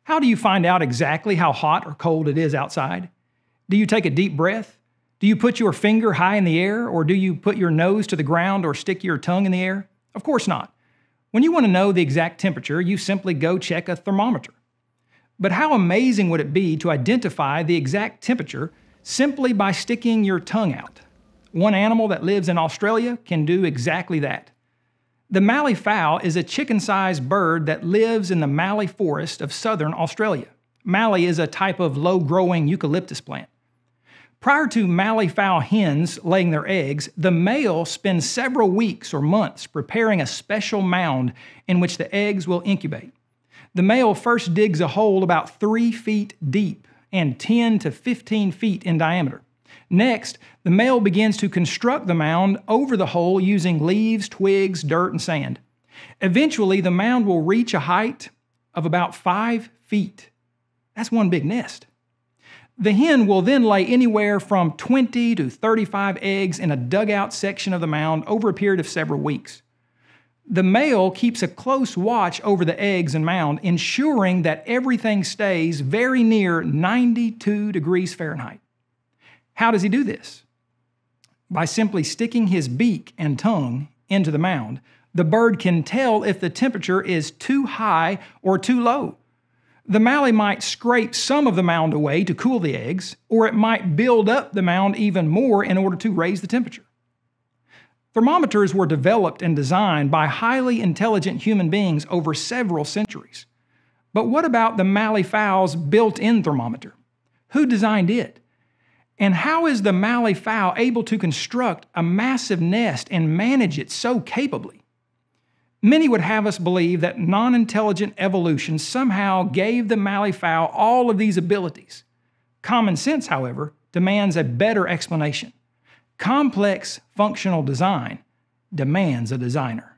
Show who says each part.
Speaker 1: How do you find out exactly how hot or cold it is outside? Do you take a deep breath? Do you put your finger high in the air, or do you put your nose to the ground or stick your tongue in the air? Of course not. When you want to know the exact temperature, you simply go check a thermometer. But how amazing would it be to identify the exact temperature simply by sticking your tongue out? One animal that lives in Australia can do exactly that. The Mallee Fowl is a chicken-sized bird that lives in the Mallee forest of southern Australia. Mallee is a type of low-growing eucalyptus plant. Prior to Mallee Fowl hens laying their eggs, the male spends several weeks or months preparing a special mound in which the eggs will incubate. The male first digs a hole about 3 feet deep and 10 to 15 feet in diameter. Next, the male begins to construct the mound over the hole using leaves, twigs, dirt, and sand. Eventually, the mound will reach a height of about 5 feet. That's one big nest. The hen will then lay anywhere from 20 to 35 eggs in a dugout section of the mound over a period of several weeks. The male keeps a close watch over the eggs and mound, ensuring that everything stays very near 92 degrees Fahrenheit. How does he do this? By simply sticking his beak and tongue into the mound, the bird can tell if the temperature is too high or too low. The Mallee might scrape some of the mound away to cool the eggs, or it might build up the mound even more in order to raise the temperature. Thermometers were developed and designed by highly intelligent human beings over several centuries. But what about the Mallee Fowl's built-in thermometer? Who designed it? And how is the Mallee Fowl able to construct a massive nest and manage it so capably? Many would have us believe that non-intelligent evolution somehow gave the Mallee Fowl all of these abilities. Common sense, however, demands a better explanation. Complex functional design demands a designer.